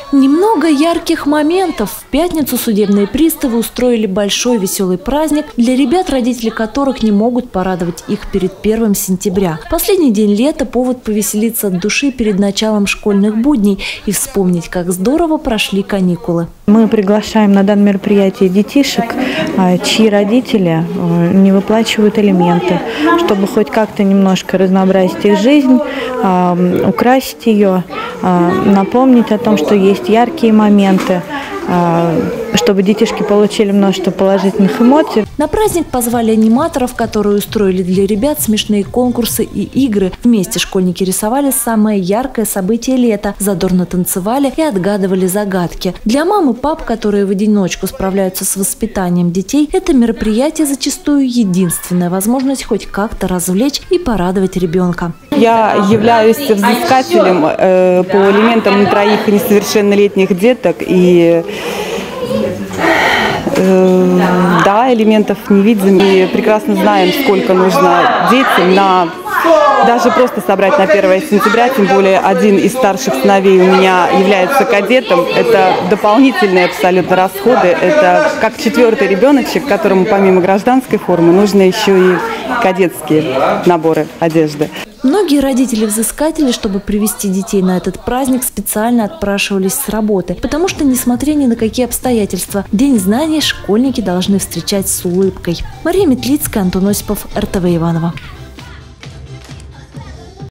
Немного ярких моментов. В пятницу судебные приставы устроили большой веселый праздник для ребят, родители которых не могут порадовать их перед 1 сентября. Последний день лета – повод повеселиться от души перед началом школьных будней и вспомнить, как здорово прошли каникулы. Мы приглашаем на данное мероприятие детишек, чьи родители не выплачивают алименты, чтобы хоть как-то немножко разнообразить их жизнь, украсить ее, напомнить о том, что есть яркие моменты, чтобы детишки получили множество положительных эмоций. На праздник позвали аниматоров, которые устроили для ребят смешные конкурсы и игры. Вместе школьники рисовали самое яркое событие лета, задорно танцевали и отгадывали загадки. Для мам и пап, которые в одиночку справляются с воспитанием детей, это мероприятие зачастую единственная возможность хоть как-то развлечь и порадовать ребенка. Я являюсь взыскателем по алиментам на 3 несовершеннолетних деток и да, элементов не видим и прекрасно знаем, сколько нужно детям даже просто собрать на 1 сентября, тем более один из старших сыновей у меня является кадетом. Это дополнительные абсолютно расходы. Это как 4-й ребеночек, которому помимо гражданской формы нужно еще и кадетские наборы одежды. Многие родители-взыскатели, чтобы привести детей на этот праздник, специально отпрашивались с работы, потому что, несмотря ни на какие обстоятельства, День знаний школьники должны встречать с улыбкой. Мария Метлицкая, Антон Осипов, РТВ Иваново.